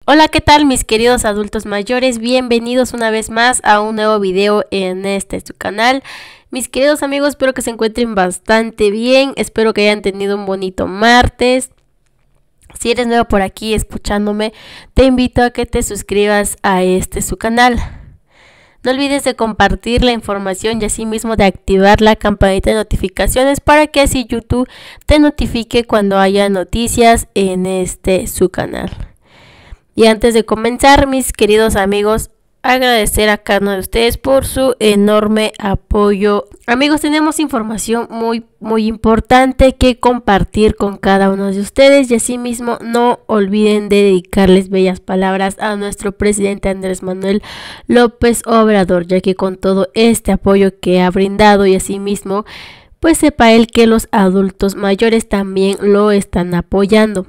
Hola, ¿qué tal mis queridos adultos mayores? Bienvenidos una vez más a un nuevo video en su canal. Mis queridos amigos, espero que se encuentren bastante bien, espero que hayan tenido un bonito martes. Si eres nuevo por aquí escuchándome, te invito a que te suscribas a su canal. No olvides de compartir la información y asimismo de activar la campanita de notificaciones para que así YouTube te notifique cuando haya noticias en su canal. Y antes de comenzar, mis queridos amigos, agradecer a cada uno de ustedes por su enorme apoyo. Amigos, tenemos información muy importante que compartir con cada uno de ustedes y asimismo no olviden de dedicarles bellas palabras a nuestro presidente Andrés Manuel López Obrador, ya que con todo este apoyo que ha brindado y asimismo pues sepa él que los adultos mayores también lo están apoyando,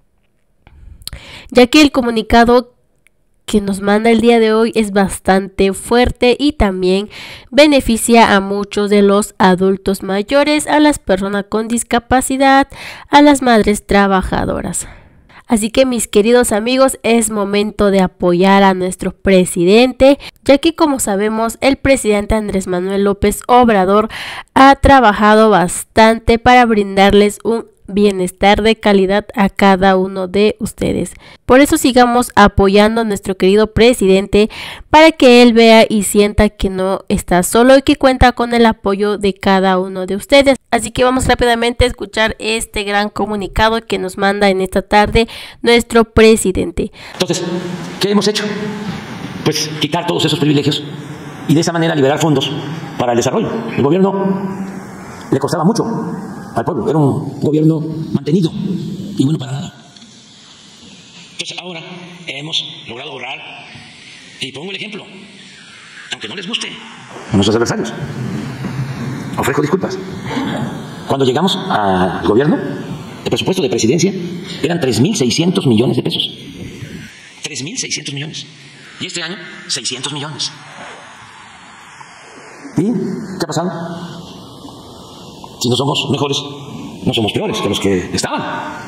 ya que el comunicado que nos manda el día de hoy es bastante fuerte y también beneficia a muchos de los adultos mayores, a las personas con discapacidad, a las madres trabajadoras. Así que mis queridos amigos, es momento de apoyar a nuestro presidente, ya que como sabemos el presidente Andrés Manuel López Obrador ha trabajado bastante para brindarles un bienestar de calidad a cada uno de ustedes. Por eso sigamos apoyando a nuestro querido presidente para que él vea y sienta que no está solo y que cuenta con el apoyo de cada uno de ustedes. Así que vamos rápidamente a escuchar este gran comunicado que nos manda en esta tarde nuestro presidente. Entonces, ¿qué hemos hecho? Pues quitar todos esos privilegios y de esa manera liberar fondos para el desarrollo. El gobierno le costaba mucho al pueblo, era un gobierno mantenido y bueno para nada. Entonces ahora hemos logrado borrar, y pongo el ejemplo, aunque no les guste a nuestros adversarios, ofrezco disculpas. Cuando llegamos al gobierno, el presupuesto de presidencia eran 3.600 millones de pesos. 3.600 millones. Y este año, 600 millones. ¿Y qué ha pasado? Si no somos mejores, no somos peores que los que estaban.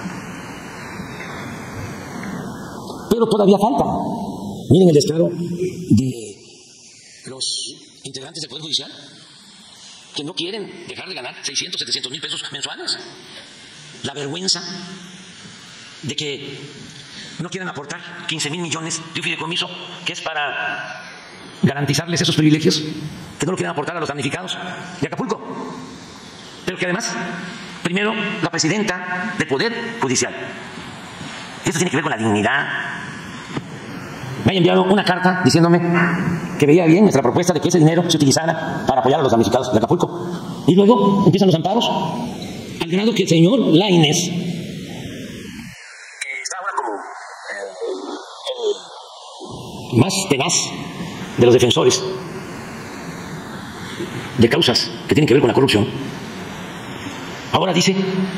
Pero todavía falta. Miren el estado de los integrantes del Poder Judicial, que no quieren dejar de ganar 600, 700 mil pesos mensuales. La vergüenza de que no quieran aportar 15,000 millones de un fideicomiso que es para garantizarles esos privilegios, que no lo quieren aportar a los damnificados de Acapulco. Pero que además, primero, la presidenta del Poder Judicial, esto tiene que ver con la dignidad, me haya enviado una carta diciéndome que veía bien nuestra propuesta de que ese dinero se utilizara para apoyar a los damnificados de Acapulco. Y luego empiezan los amparos, al grado que el señor Lainez, que está ahora como el más tenaz de los defensores de causas que tienen que ver con la corrupción, ahora dice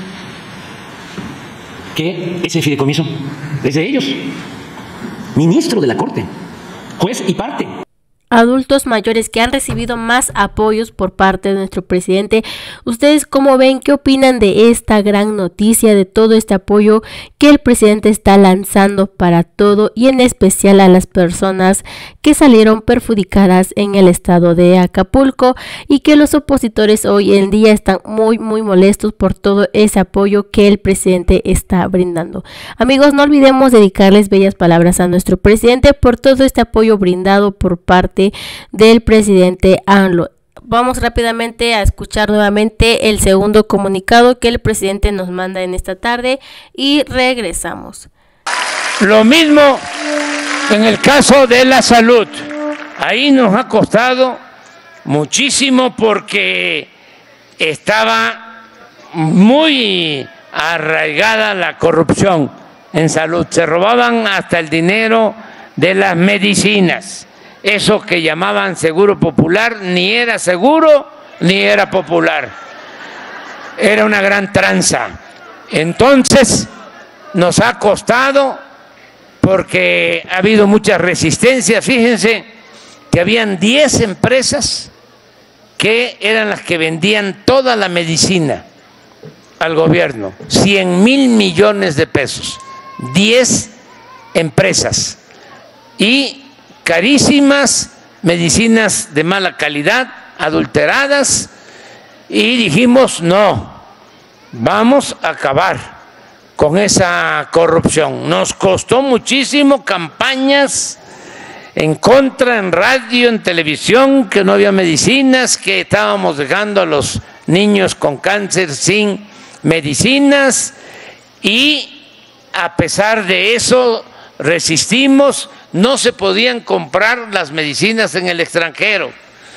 que ese fideicomiso es de ellos. Ministro de la Corte, juez y parte. Adultos mayores que han recibido más apoyos por parte de nuestro presidente, ¿ustedes cómo ven? ¿Qué opinan de esta gran noticia, de todo este apoyo que el presidente está lanzando para todo y en especial a las personas que salieron perjudicadas en el estado de Acapulco, y que los opositores hoy en día están muy molestos por todo ese apoyo que el presidente está brindando? Amigos, no olvidemos dedicarles bellas palabras a nuestro presidente por todo este apoyo brindado por parte del presidente AMLO. Vamos rápidamente a escuchar nuevamente el segundo comunicado que el presidente nos manda en esta tarde y regresamos. Lo mismo en el caso de la salud. Ahí nos ha costado muchísimo porque estaba muy arraigada la corrupción en salud. Se robaban hasta el dinero de las medicinas. Eso que llamaban seguro popular ni era seguro ni era popular. Era una gran tranza. Entonces nos ha costado porque ha habido mucha resistencia. Fíjense que habían 10 empresas que eran las que vendían toda la medicina al gobierno, 100,000 millones de pesos. 10 empresas y carísimas medicinas de mala calidad, adulteradas, y dijimos no, vamos a acabar con esa corrupción. Nos costó muchísimo campañas en contra, en radio, en televisión, que no había medicinas, que estábamos dejando a los niños con cáncer sin medicinas, y a pesar de eso resistimos. No se podían comprar las medicinas en el extranjero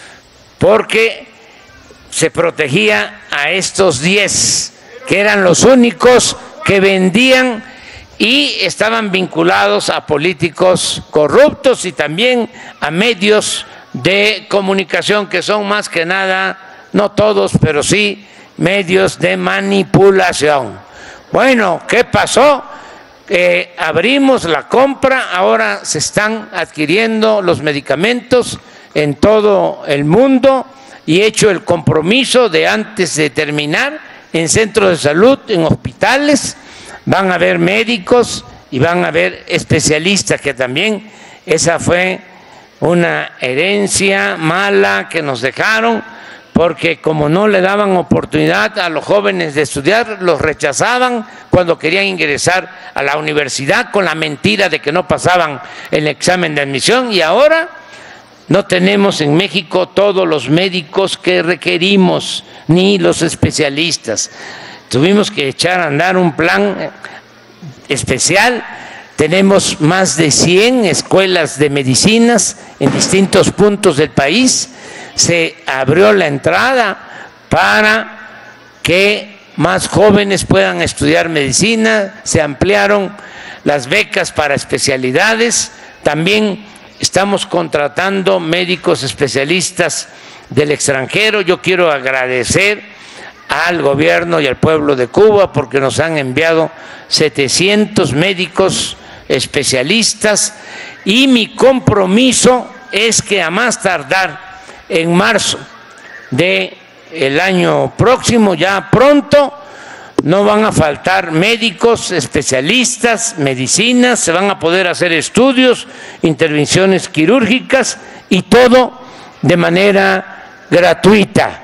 porque se protegía a estos 10, que eran los únicos que vendían y estaban vinculados a políticos corruptos y también a medios de comunicación que son más que nada, no todos, pero sí medios de manipulación. Bueno, ¿qué pasó? Abrimos la compra, ahora se están adquiriendo los medicamentos en todo el mundo y he hecho el compromiso de antes de terminar en centros de salud, en hospitales, van a haber médicos y van a haber especialistas, que también esa fue una herencia mala que nos dejaron, porque como no le daban oportunidad a los jóvenes de estudiar, los rechazaban cuando querían ingresar a la universidad con la mentira de que no pasaban el examen de admisión, y ahora no tenemos en México todos los médicos que requerimos, ni los especialistas. Tuvimos que echar a andar un plan especial. Tenemos más de 100 escuelas de medicinas en distintos puntos del país. Se abrió la entrada para que más jóvenes puedan estudiar medicina, se ampliaron las becas para especialidades, también estamos contratando médicos especialistas del extranjero. Yo quiero agradecer al gobierno y al pueblo de Cuba porque nos han enviado 700 médicos especialistas, y mi compromiso es que a más tardar en marzo del año próximo, ya pronto, no van a faltar médicos, especialistas, medicinas, se van a poder hacer estudios, intervenciones quirúrgicas y todo de manera gratuita.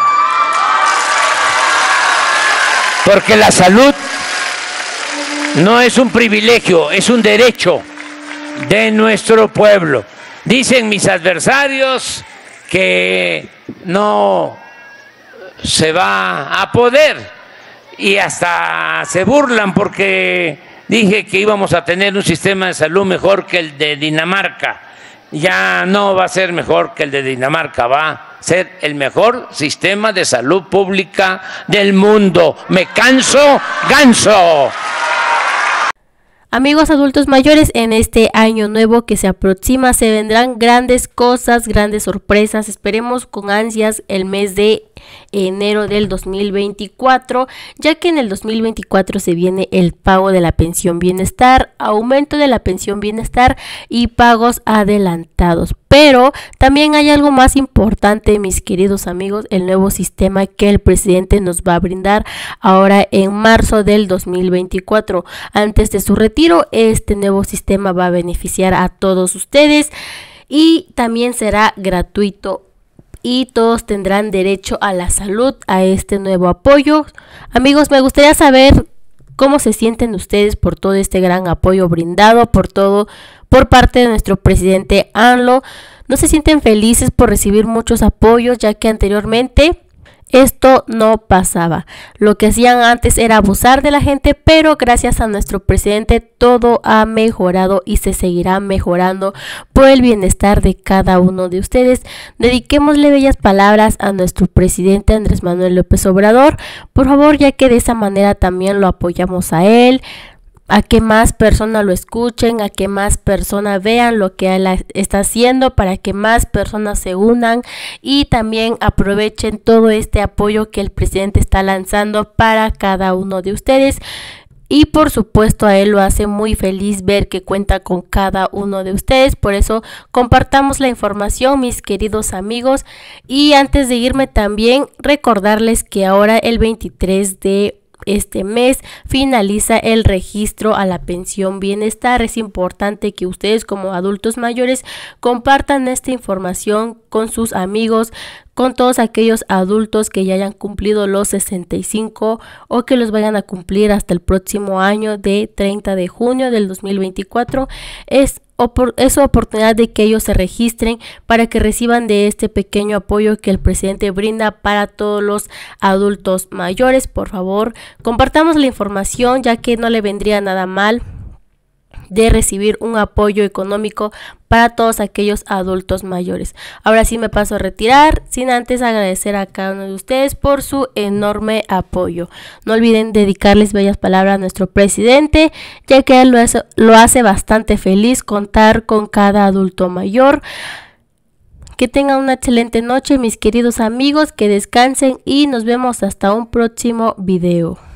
Porque la salud no es un privilegio, es un derecho de nuestro pueblo. Dicen mis adversarios que no se va a poder y hasta se burlan porque dije que íbamos a tener un sistema de salud mejor que el de Dinamarca. Ya no va a ser mejor que el de Dinamarca, va a ser el mejor sistema de salud pública del mundo. Me canso, ganso. Amigos adultos mayores, en este año nuevo que se aproxima se vendrán grandes cosas, grandes sorpresas. Esperemos con ansias el mes de enero del 2024, ya que en el 2024 se viene el pago de la pensión bienestar, aumento de la pensión bienestar y pagos adelantados. Pero también hay algo más importante, mis queridos amigos, el nuevo sistema que el presidente nos va a brindar ahora en marzo del 2024. Antes de su retiro, este nuevo sistema va a beneficiar a todos ustedes y también será gratuito. Y todos tendrán derecho a la salud, a este nuevo apoyo. Amigos, me gustaría saber cómo se sienten ustedes por todo este gran apoyo brindado, por parte de nuestro presidente AMLO. ¿No se sienten felices por recibir muchos apoyos, ya que anteriormente esto no pasaba? Lo que hacían antes era abusar de la gente, pero gracias a nuestro presidente todo ha mejorado y se seguirá mejorando por el bienestar de cada uno de ustedes. Dediquémosle bellas palabras a nuestro presidente Andrés Manuel López Obrador, por favor, ya que de esa manera también lo apoyamos a él, a que más personas lo escuchen, a que más personas vean lo que él está haciendo, para que más personas se unan y también aprovechen todo este apoyo que el presidente está lanzando para cada uno de ustedes. Y por supuesto a él lo hace muy feliz ver que cuenta con cada uno de ustedes. Por eso compartamos la información, mis queridos amigos. Y antes de irme también recordarles que ahora el 23 de este mes finaliza el registro a la pensión bienestar. Es importante que ustedes como adultos mayores compartan esta información con sus amigos, con todos aquellos adultos que ya hayan cumplido los 65 o que los vayan a cumplir hasta el próximo año de 30 de junio del 2024. Es oportunidad de que ellos se registren para que reciban de este pequeño apoyo que el presidente brinda para todos los adultos mayores. Por favor, compartamos la información, ya que no le vendría nada mal de recibir un apoyo económico para todos aquellos adultos mayores. Ahora sí me paso a retirar, sin antes agradecer a cada uno de ustedes por su enorme apoyo. No olviden dedicarles bellas palabras a nuestro presidente, ya que él lo hace bastante feliz contar con cada adulto mayor. Que tengan una excelente noche, mis queridos amigos, que descansen y nos vemos hasta un próximo video.